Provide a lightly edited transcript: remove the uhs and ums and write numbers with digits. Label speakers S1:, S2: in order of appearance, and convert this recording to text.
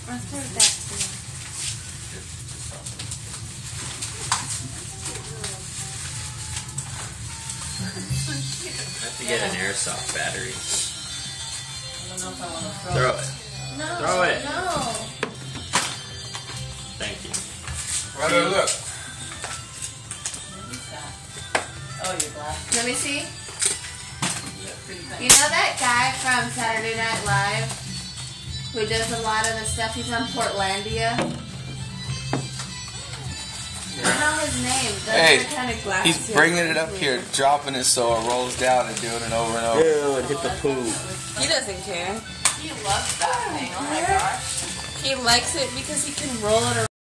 S1: Let's put it back to you.
S2: I have to get an airsoft battery.
S3: I don't know if I want to
S2: Throw it.
S1: No.
S2: Throw it.
S1: No.
S2: Thank you.
S4: Right there, look.
S3: What's that? Oh, your glass.
S1: Let me see.
S3: Pretty thin.
S1: You know that guy from Saturday Night Live who does a lot of the stuff? He's on Portlandia. I don't know his name. Those
S4: Hey,
S1: are the kind of glasses
S4: he's
S1: he
S4: bringing
S1: has.
S4: it up here, dropping it so it rolls down and doing it over and over.
S2: Ew, and hit the poop.
S3: He doesn't care.
S5: He loves that thing. Oh my gosh.
S3: He likes it because he can roll it around.